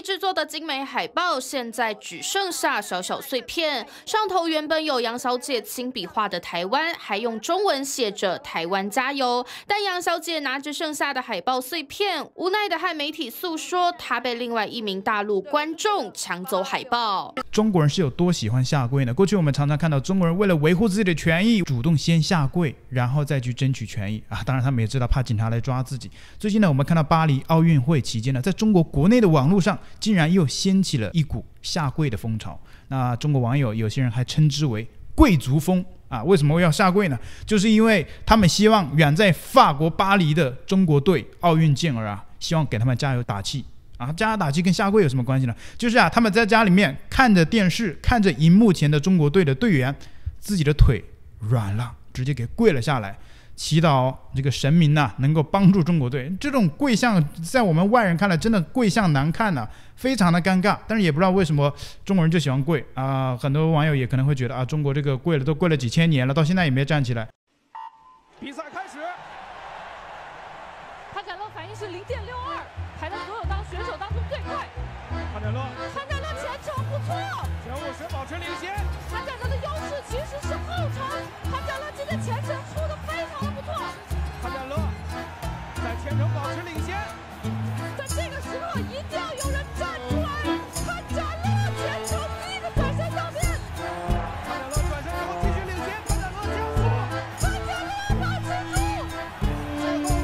制作的精美海报，现在只剩下小小碎片。上头原本有杨小姐亲笔画的台湾，还用中文写着“台湾加油”。但杨小姐拿着剩下的海报碎片，无奈的和媒体诉说，她被另外一名大陆观众抢走海报。 中国人是有多喜欢下跪呢？过去我们常常看到中国人为了维护自己的权益，主动先下跪，然后再去争取权益啊。当然，他们也知道怕警察来抓自己。最近呢，我们看到巴黎奥运会期间呢，在中国国内的网络上，竟然又掀起了一股下跪的风潮。那中国网友有些人还称之为贵族风啊。为什么要下跪呢？就是因为他们希望远在法国巴黎的中国队奥运健儿啊，希望给他们加油打气啊。加油打气跟下跪有什么关系呢？就是他们在家里面看着电视，看着荧幕前的中国队的队员，自己的腿软了，直接给跪了下来，祈祷这个神明能够帮助中国队。这种跪相在我们外人看来真的跪相难看非常的尴尬。但是也不知道为什么中国人就喜欢跪很多网友也可能会觉得中国这个跪了都跪了几千年了，到现在也没站起来。 比赛开始， 潘展乐反应是0.62，排在所有选手当中最快。 潘展乐前程不错， 前50保持领先。 潘展乐的优势其实是后程，潘展乐今天前程出的非常的不错。 潘展乐在前程保持领先， 在这个时候一定要有人站出来。潘展乐前程第一个转身上面， 潘展乐转身之后继续领先，潘展乐加速， 潘展乐保持住， 最后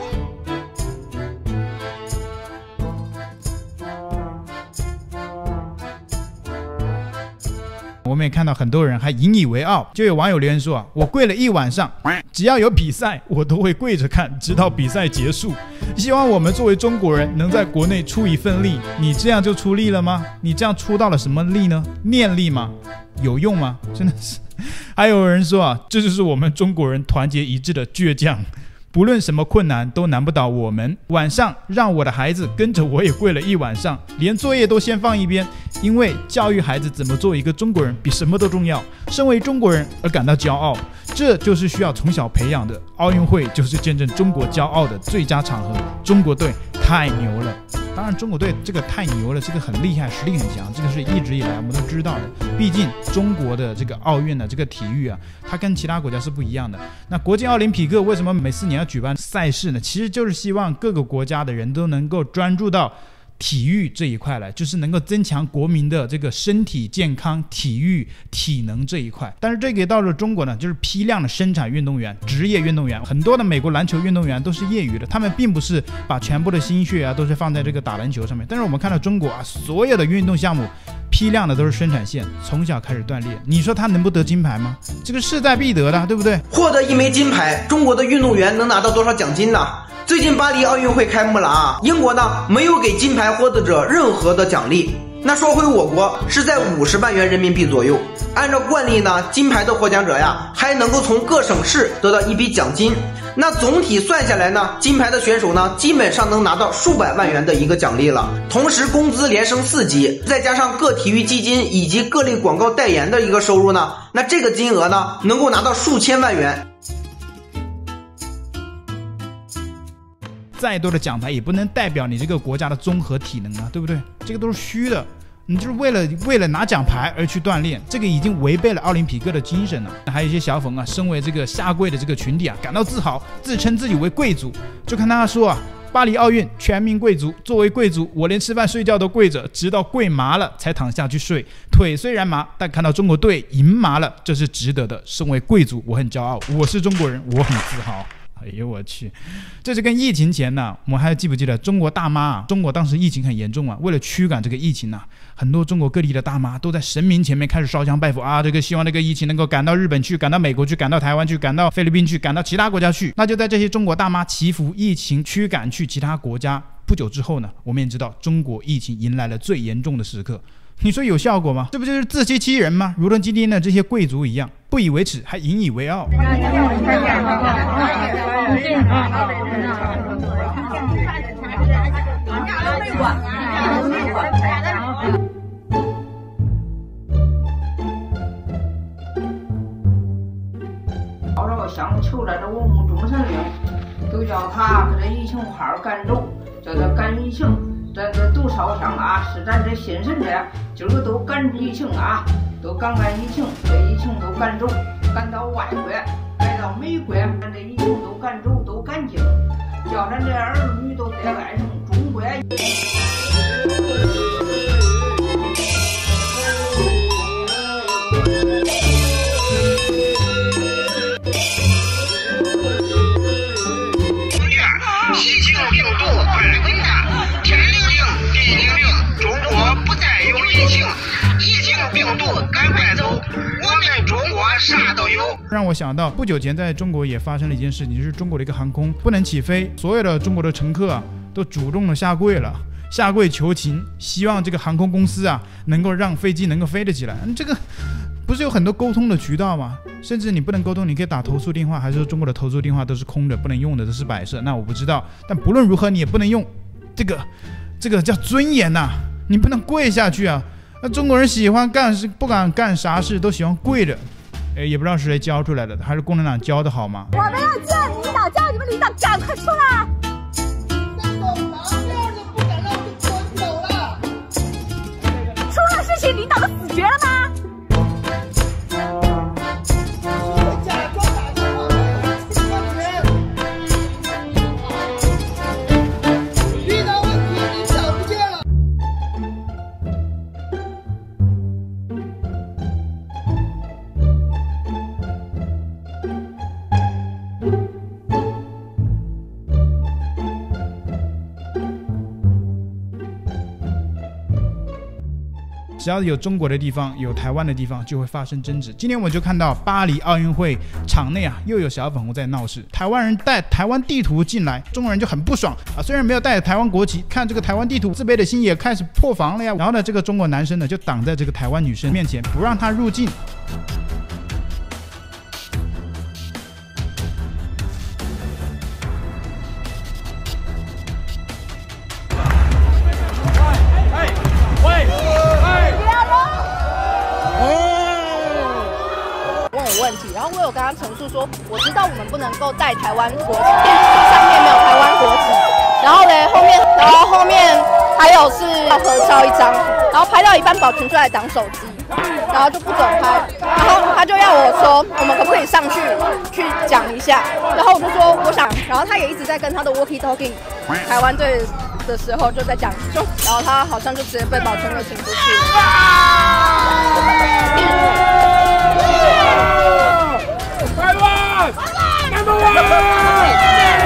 我们也看到很多人还引以为傲，就有网友留言说我跪了一晚上，只要有比赛我都会跪着看，直到比赛结束。希望我们作为中国人能在国内出一份力。你这样就出力了吗？你这样出到了什么力呢？念力吗？有用吗？真的是。还有人说这就是我们中国人团结一致的倔强，不论什么困难都难不倒我们。晚上让我的孩子跟着我也跪了一晚上，连作业都先放一边，因为教育孩子怎么做一个中国人比什么都重要。身为中国人而感到骄傲，这就是需要从小培养的。奥运会就是见证中国骄傲的最佳场合。中国队太牛了。当然中国队这个太牛了，这个很厉害，实力很强，这个是一直以来我们都知道的。毕竟中国的这个奥运这个体育它跟其他国家是不一样的。那国际奥林匹克为什么每4年要举办赛事呢？其实就是希望各个国家的人都能够专注到体育这一块来，就是能够增强国民的这个身体健康、体育体能这一块。但是这个到了中国呢，就是批量的生产运动员、职业运动员，很多的美国篮球运动员都是业余的，他们并不是把全部的心血都是放在这个打篮球上面。但是我们看到中国所有的运动项目批量的都是生产线，从小开始锻炼，你说他能不得金牌吗？这个势在必得的，对不对？ 获得一枚金牌，中国的运动员能拿到多少奖金呢？最近巴黎奥运会开幕了英国呢没有给金牌获得者任何的奖励。那说回我国，是在50万元人民币左右。按照惯例呢，金牌的获奖者还能够从各省市得到一笔奖金。那总体算下来呢，金牌的选手呢，基本上能拿到数百万元的一个奖励了。同时工资连升4级，再加上各体育基金以及各类广告代言的一个收入呢，那这个金额呢，能够拿到数千万元。 再多的奖牌也不能代表你这个国家的综合体能对不对？这个都是虚的。你就是为了拿奖牌而去锻炼，这个已经违背了奥林匹克的精神了。还有一些小粉身为这个下跪的这个群体感到自豪，自称自己为贵族。就看他说巴黎奥运全民贵族，作为贵族我连吃饭睡觉都跪着，直到跪麻了才躺下去睡，腿虽然麻，但看到中国队赢麻了，这是值得的。身为贵族我很骄傲，我是中国人，我很自豪。哎呦我去，这是跟疫情前我们还记不记得中国大妈中国当时疫情很严重为了驱赶这个疫情很多中国各地的大妈都在神明前面开始烧香拜佛这个希望这个疫情能够赶到日本去，赶到美国去，赶到台湾去，赶到菲律宾去，赶到其他国家去。那就在这些中国大妈祈福疫情驱赶去其他国家不久之后呢，我们也知道中国疫情迎来了最严重的时刻。你说有效果吗？这不就是自欺欺人吗？如同今天的这些贵族一样，不以为耻还引以为傲。 到时候想求了这我们众生灵，都叫他给这疫情好干走，叫他干疫情。 咱这都烧香啊，是咱这心神的，今儿个都赶疫情啊，都赶疫情，这疫情都赶走，赶到外国，来到美国，咱这疫情都赶走，都干净，叫咱这儿女都得爱上中国。 习性病毒快滚蛋！天灵灵，地灵灵，中国不再有疫情，疫情病毒赶快走，我们中国啥都有。 让我想到不久前在中国也发生了一件事情，就是中国的一个航空不能起飞，所有的中国的乘客啊都主动的下跪了，下跪求情，希望这个航空公司啊能够让飞机能够飞得起来。这个不是有很多沟通的渠道吗？甚至你不能沟通，你可以打投诉电话，还是说中国的投诉电话都是空的，不能用的，都是摆设？那我不知道，但不论如何，你也不能用这个叫尊严呐，你不能跪下去啊。那中国人喜欢干事，不敢干啥事都喜欢跪着，也不知道是谁教出来的，还是共产党教的好吗？ 我们要见领导，叫你们领导赶快出来！出了事情，领导都死绝了吗？ 只要有中国的地方，有台湾的地方，就会发生争执。今天我就看到巴黎奥运会场内啊，又有小粉红在闹事。台湾人带台湾地图进来，中国人就很不爽啊。虽然没有带台湾国旗，看这个台湾地图，自卑的心也开始破防了呀。然后呢，这个中国男生呢就挡在这个台湾女生面前，不让她入境。 问题，然后我有跟他陈述说，我知道我们不能够带台湾国旗，电视上面没有台湾国旗，然后后面还有是要合照一张，然后拍到一半保全出来挡手机，然后就不准拍，然后他就要我说，我们可不可以上去讲一下，然后我就说我想，然后他也一直在跟他的 walkie talkie 台湾队的时候就在讲，然后他好像就直接被保全给请出去。 台湾 ，Number One！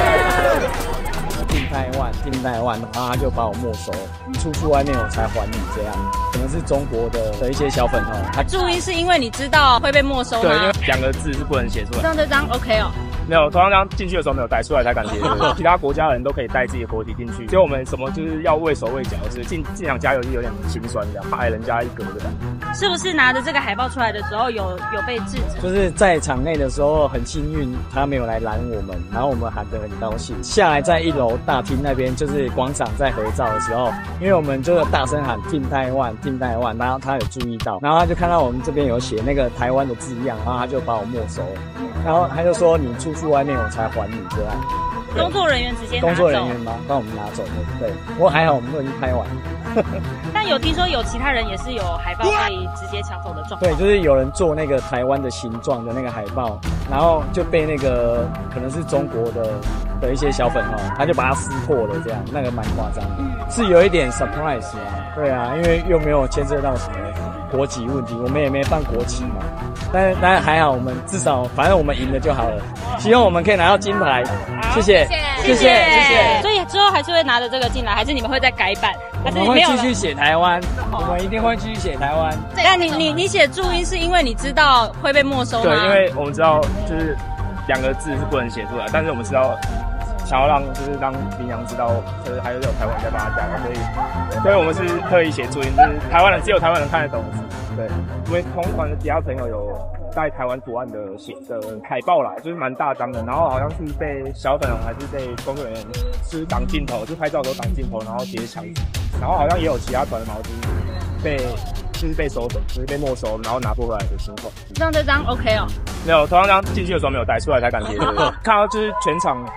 进台湾，然后他就把我没收，出去外面我才还你这样。可能是中国的一些小粉红，他注意是因为你知道会被没收吗？ 对，因为2个字是不能写出来。 上这张 OK 哦。 没有，头上张进去的时候没有带，出来才敢贴。其他国家的人都可以带自己的国旗进去，所以我们什么就是要畏手畏脚，是进场加油就有点心酸这样，怕人家一格的感觉。 是不是拿着这个海报出来的时候有被制止？ 就是在场内的时候很幸运，他没有来拦我们，然后我们喊得很高兴。下来在1楼大厅那边就是广场在合照的时候，因为我们就大声喊Team Taiwan，Team Taiwan，然后他有注意到，然后他就看到我们这边有写那个台湾的字样，然后他就把我没收，然后他就说你出去外面我才还你这样。 工作人员直接拿走。 工作人员吗？帮我们拿走的，对。不过还好我们都已经拍完了。 但有听说有其他人也是有海报可以直接抢走的状况。 对，就是有人做那个台湾的形状的那个海报，然后就被那个可能是中国的一些小粉红，他就把它撕破了，这样那个蛮夸张的，是有一点 surprise 啊。对啊，因为又没有牵涉到什么国籍问题，我们也没放国旗嘛。但是还好，我们至少反正我们赢了就好了。希望我们可以拿到金牌，谢谢。 所以之后还是会拿着这个进来，还是你们会再改版？ 我们会继续写台湾，我们一定会继续写台湾。 但你写注音是因为你知道会被没收吗？ 对，因为我们知道就是2个字是不能写出来，但是我们知道想要让羚羊知道，就是还有台湾在帮他加油，所以我们是特意写注音，就是台湾人只有台湾人看得懂的字。对，我们同团的其他朋友有带台湾图案的海报来，就是蛮大张的，然后好像是被小粉红还是被工作人员就是挡镜头，就拍照的时候挡镜头，然后直接抢走，然后好像也有其他团的毛巾被收走，就是被没收，然后拿不回来的情况。 上这张 OK 哦。 没有，头上张进去的时候没有带，出来才敢贴。看到就是全场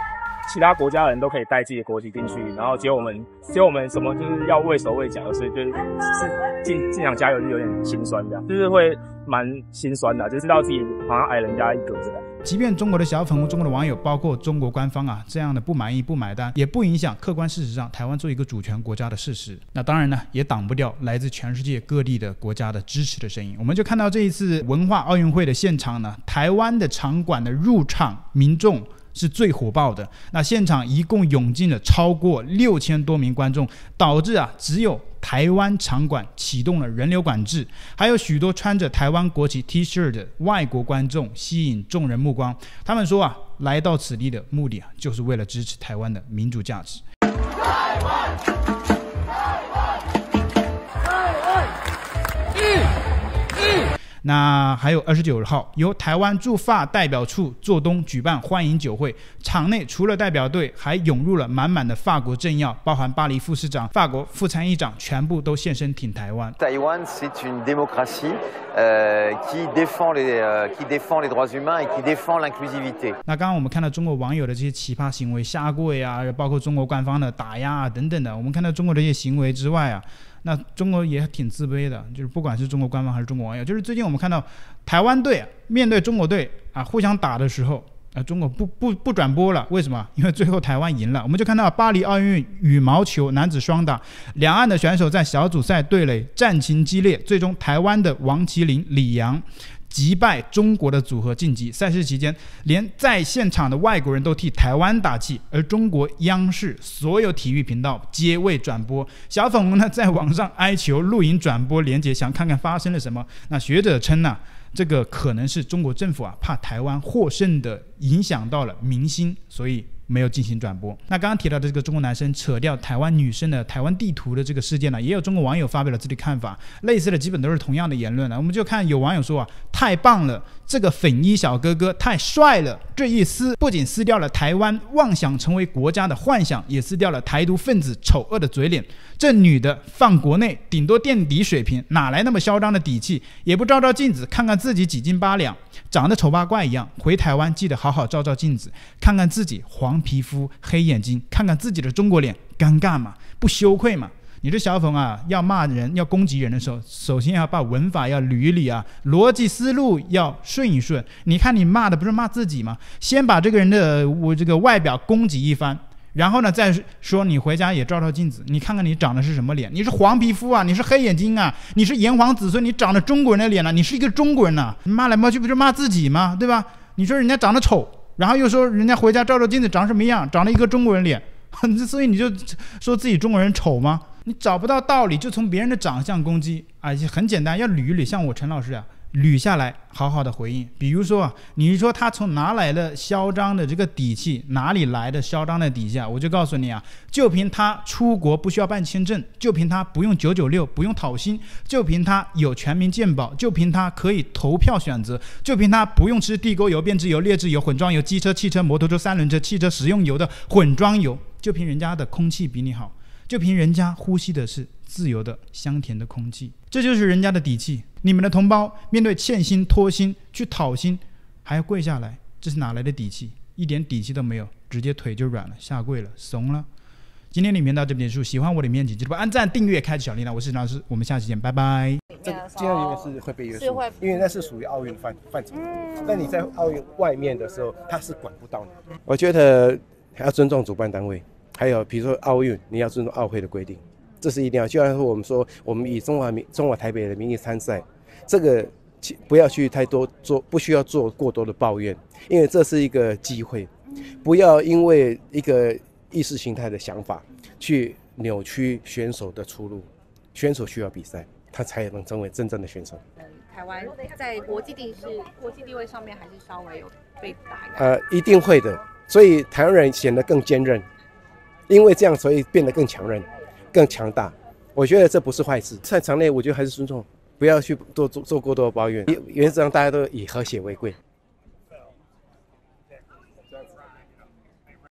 其他国家的人都可以带自己的国旗进去，然后只有我们什么就是要畏手畏脚的，所以就是进场加油就有点心酸这样，就是会蛮心酸的，就知道自己好像矮人家一格子的。 即便中国的小粉红、中国的网友，包括中国官方啊，这样的不满意、不买单，也不影响客观事实上台湾做一个主权国家的事实。那当然呢，也挡不掉来自全世界各地的国家的支持的声音。我们就看到这一次文化奥运会的现场呢，台湾的场馆的入场民众是最火爆的。那现场一共涌进了超过6000多名观众，导致啊只有台湾场馆启动了人流管制，还有许多穿着台湾国旗 T 恤的外国观众吸引众人目光。他们说啊，来到此地的目的啊，就是为了支持台湾的民主价值。台湾，那还有29号，由台湾驻法代表处做东举办欢迎酒会，场内除了代表队，还涌入了满满的法国政要，包含巴黎副市长、法国副参议长，全部都现身挺台湾。 台湾c'est une démocratie qui défend les droits humains et qui défend l'inclusivité。 那刚刚我们看到中国网友的这些奇葩行为，下跪啊，包括中国官方的打压啊等等的，我们看到中国的这些行为之外啊。那中国也挺自卑的，就是不管是中国官方还是中国网友，就是最近我们看到台湾队面对中国队啊互相打的时候中国不转播了，为什么？因为最后台湾赢了。我们就看到巴黎奥运羽毛球男子双打，两岸的选手在小组赛对垒，战情激烈，最终台湾的王麒麟、李洋击败中国的组合晋级。赛事期间，连在现场的外国人都替台湾打气，而中国央视所有体育频道皆未转播。小粉红呢在网上哀求录影转播连结，想看看发生了什么。那学者称呢，这个可能是中国政府怕台湾获胜的影响到了民心，所以没有进行转播。那刚刚提到的这个中国男生扯掉台湾女生的台湾地图的这个事件呢，也有中国网友发表了自己的看法，类似的基本都是同样的言论。我们就看有网友说太棒了，这个粉衣小哥哥太帅了，这一撕不仅撕掉了台湾妄想成为国家的幻想，也撕掉了台独分子丑恶的嘴脸。这女的放国内顶多垫底水平，哪来那么嚣张的底气？也不照照镜子看看自己几斤八两，长得丑八怪一样。回台湾记得好好照照镜子，看看自己黄皮肤黑眼睛，看看自己的中国脸，尴尬吗？不羞愧吗？你这小粉要骂人要攻击人的时候，首先要把文法要捋一捋啊，逻辑思路要顺一顺。你看你骂的不是骂自己吗？先把这个人的这个外表攻击一番，然后呢再说你回家也照照镜子，你看看你长的是什么脸？你是黄皮肤啊，你是黑眼睛啊，你是炎黄子孙，你长得中国人的脸啊，你是一个中国人啊，骂来骂去不是骂自己吗？对吧？你说人家长得丑，然后又说人家回家照照镜子长什么样，长了一个中国人脸，所以你就说自己中国人丑吗？你找不到道理就从别人的长相攻击很简单，要捋一捋，像我陈老师捋下来好好的回应。比如说你说他从哪来的嚣张的这个底气，哪里来的嚣张的底气我就告诉你就凭他出国不需要办签证，就凭他不用996不用讨薪，就凭他有全民健保，就凭他可以投票选择，就凭他不用吃地沟油、变质油、劣质油、混装油、机车、汽车、摩托车、三轮车、汽车使用油的混装油，就凭人家的空气比你好，就凭人家呼吸的是自由的香甜的空气，这就是人家的底气。你们的同胞面对欠薪拖薪去讨薪还要跪下来，这是哪来的底气？一点底气都没有，直接腿就软了，下跪了，怂了。今天影片到这边结束，喜欢我的影片请记得按赞订阅开启小铃铛，我是陈老师，我们下期见，拜拜。 这今天里面是会被约束，因为那是属于奥运范畴。但你在奥运外面的时候，他是管不到你。我觉得还要尊重主办单位，还有比如说奥运，你要尊重奥会的规定，这是一定要。就像我们说，我们以中华台北的名义参赛，这个不要去太多不需要做过多的抱怨，因为这是一个机会，不要因为一个意识形态的想法去扭曲选手的出路。选手需要比赛，他才能成为真正的选手。 台湾在国际地位上面还是稍微有被打压。 一定会的，所以台湾人显得更坚韧，因为这样所以变得更强韧、更强大。我觉得这不是坏事。在场内，我觉得还是尊重，不要去做过多的抱怨。原则上大家都以和谐为贵。